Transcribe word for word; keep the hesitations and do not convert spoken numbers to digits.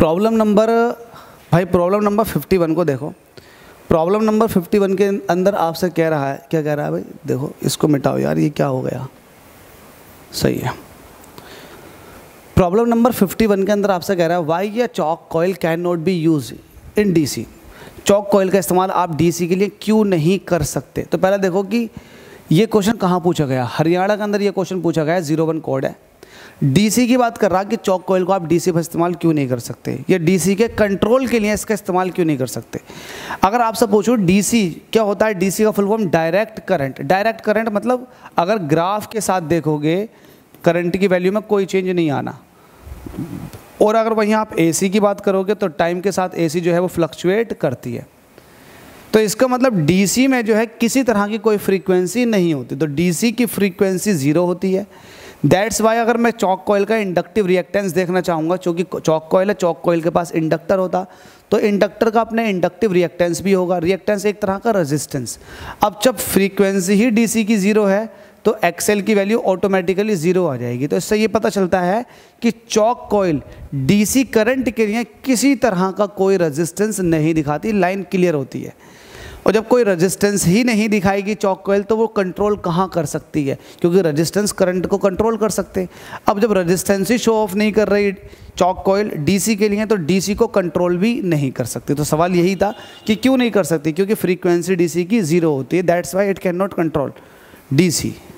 Problem number भाई problem number fifty one को देखो। प्रॉब्लम नंबर फिफ्टी वन के अंदर आपसे कह रहा है, क्या कह रहा है भाई, देखो इसको मिटाओ यार, ये क्या हो गया, सही है। प्रॉब्लम नंबर फिफ्टी वन के अंदर आपसे कह रहा है वाई या choke coil can not be use in DC. Choke coil का इस्तेमाल आप डीसी के लिए क्यों नहीं कर सकते। तो पहले देखो कि ये क्वेश्चन कहाँ पूछा गया, हरियाणा के अंदर ये क्वेश्चन पूछा गया है, जीरो वन कोड है। डीसी की बात कर रहा कि चॉक कॉइल को आप डीसी पर इस्तेमाल क्यों नहीं कर सकते, या डीसी के कंट्रोल के लिए इसका इस्तेमाल क्यों नहीं कर सकते। अगर आपसे पूछो डीसी क्या होता है, डीसी का full form direct current. Direct current मतलब अगर ग्राफ के साथ देखोगे करंट की वैल्यू में कोई चेंज नहीं आना, और अगर वहीं आप एसी की बात करोगे तो टाइम के साथ एसी जो है वो फ्लक्चुएट करती है। तो इसका मतलब डीसी में जो है किसी तरह की कोई फ्रीक्वेंसी नहीं होती, तो डीसी की फ्रीक्वेंसी ज़ीरो होती है। दैट्स वाई अगर मैं चॉक कॉइल का इंडक्टिव रिएक्टेंस देखना चाहूँगा, क्योंकि चॉक कॉइल है, चॉक कॉइल के पास इंडक्टर होता, तो इंडक्टर का अपने इंडक्टिव रिएक्टेंस भी होगा। रिएक्टेंस एक तरह का रेजिस्टेंस। अब जब फ्रीक्वेंसी ही डीसी की ज़ीरो है तो एक्सएल की वैल्यू ऑटोमेटिकली ज़ीरो आ जाएगी। तो इससे ये पता चलता है कि चॉक कॉइल डीसी करंट के लिए किसी तरह का कोई रेजिस्टेंस नहीं दिखाती, लाइन क्लियर होती है। और जब कोई रेजिस्टेंस ही नहीं दिखाएगी चॉक कॉइल तो वो कंट्रोल कहाँ कर सकती है, क्योंकि रेजिस्टेंस करंट को कंट्रोल कर सकते। अब जब रेजिस्टेंस ही शो ऑफ नहीं कर रही चॉक कॉइल डीसी के लिए, तो डीसी को कंट्रोल भी नहीं कर सकती। तो सवाल यही था कि क्यों नहीं कर सकती, क्योंकि फ्रीक्वेंसी डीसी की ज़ीरो होती है, that's why it can not control DC.